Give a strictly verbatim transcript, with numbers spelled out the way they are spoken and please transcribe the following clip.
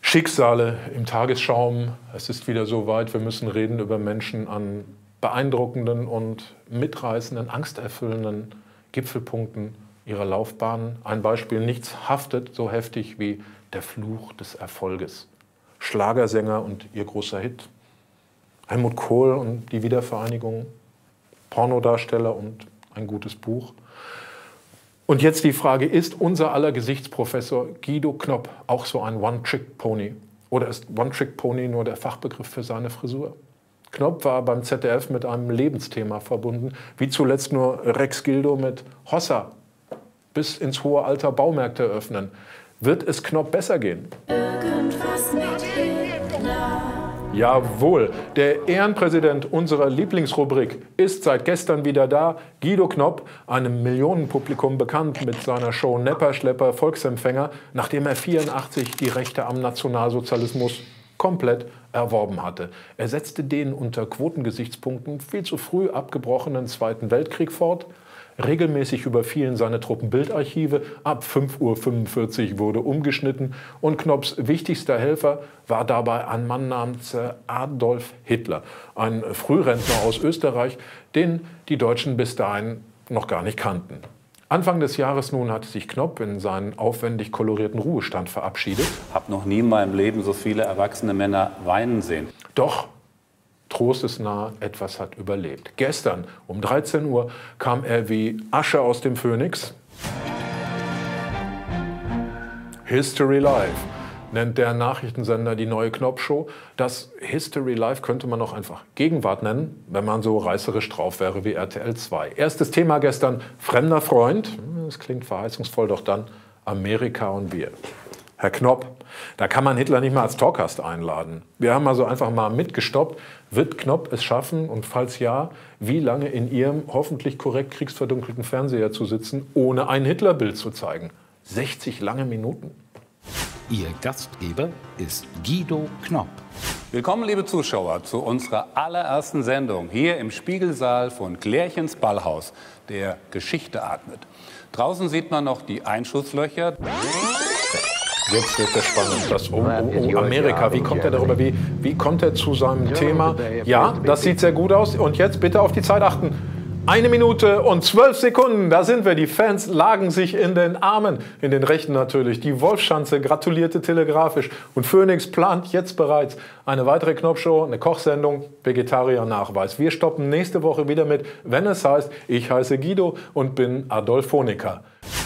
Schicksale im Tagesschaum. Es ist wieder soweit. Wir müssen reden über Menschen an beeindruckenden und mitreißenden, angsterfüllenden Gipfelpunkten ihrer Laufbahn. Ein Beispiel: Nichts haftet so heftig wie der Fluch des Erfolges. Schlagersänger und ihr großer Hit. Helmut Kohl und die Wiedervereinigung. Pornodarsteller und ein gutes Buch. Und jetzt die Frage: Ist unser aller Gesichtsprofessor Guido Knopp auch so ein One-Trick-Pony? Oder ist One-Trick-Pony nur der Fachbegriff für seine Frisur? Knopp war beim Z D F mit einem Lebensthema verbunden, wie zuletzt nur Rex Gildo mit Hossa. Bis ins hohe Alter Baumärkte öffnen. Wird es Knopp besser gehen? Irgendwas mit Hitler. Jawohl, der Ehrenpräsident unserer Lieblingsrubrik ist seit gestern wieder da. Guido Knopp, einem Millionenpublikum bekannt mit seiner Show Nepper, Schlepper, Volksempfänger, nachdem er vierundachtzig die Rechte am Nationalsozialismus komplett erworben hatte. Er setzte den unter Quotengesichtspunkten viel zu früh abgebrochenen Zweiten Weltkrieg fort. Regelmäßig überfielen seine Truppen Bildarchive, ab fünf Uhr fünfundvierzig wurde umgeschnitten und Knopps wichtigster Helfer war dabei ein Mann namens Adolf Hitler, ein Frührentner aus Österreich, den die Deutschen bis dahin noch gar nicht kannten. Anfang des Jahres nun hatte sich Knopp in seinen aufwendig kolorierten Ruhestand verabschiedet. Hab noch nie in meinem Leben so viele erwachsene Männer weinen sehen. Doch Trost ist nah, etwas hat überlebt. Gestern um dreizehn Uhr kam er wie Asche aus dem Phönix. History Live nennt der Nachrichtensender die neue Knopp-Show. Das History Live könnte man auch einfach Gegenwart nennen, wenn man so reißerisch drauf wäre wie R T L zwei. Erstes Thema gestern: fremder Freund. Das klingt verheißungsvoll, doch dann Amerika und wir. Herr Knopp, da kann man Hitler nicht mal als Talkgast einladen. Wir haben also einfach mal mitgestoppt. Wird Knopp es schaffen, und falls ja, wie lange in Ihrem hoffentlich korrekt kriegsverdunkelten Fernseher zu sitzen, ohne ein Hitlerbild zu zeigen? sechzig lange Minuten. Ihr Gastgeber ist Guido Knopp. Willkommen, liebe Zuschauer, zu unserer allerersten Sendung hier im Spiegelsaal von Klärchens Ballhaus, der Geschichte atmet. Draußen sieht man noch die Einschusslöcher. Jetzt wird es spannend. Das um, um, um Amerika. Wie kommt er darüber? Wie, wie kommt er zu seinem Thema? Ja, das sieht sehr gut aus. Und jetzt bitte auf die Zeit achten. Eine Minute und zwölf Sekunden. Da sind wir. Die Fans lagen sich in den Armen. In den Rechten natürlich. Die Wolfschanze gratulierte telegrafisch. Und Phoenix plant jetzt bereits eine weitere Knopp-Show, eine Kochsendung, Vegetarier-Nachweis. Wir stoppen nächste Woche wieder mit, wenn es heißt, ich heiße Guido und bin Adolf Honecker.